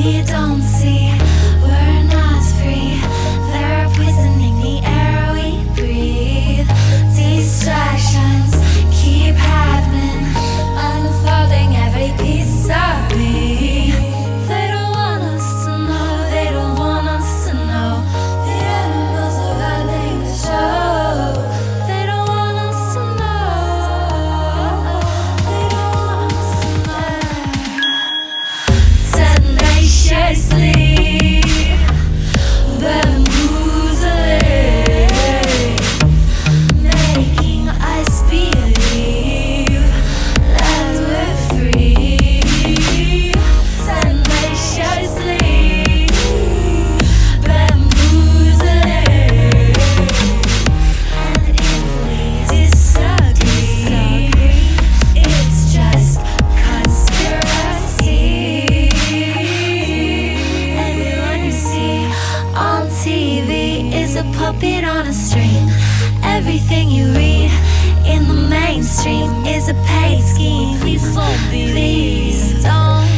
we don't see, we're not free. They're poisoning the air we breathe. Distractions keep happening, unfolding every piece of me. They don't want us to know, they don't want us to know. The animals are running the show. They don't want us to know, they don't want us to know. Tenaciously bamboozling, making us believe that we're free. Tenaciously bamboozling, and if we disagree, it's just conspiracy. Everyone you see on TV is a puppet on a string. Everything you read in the mainstream is a paid scheme. Please don't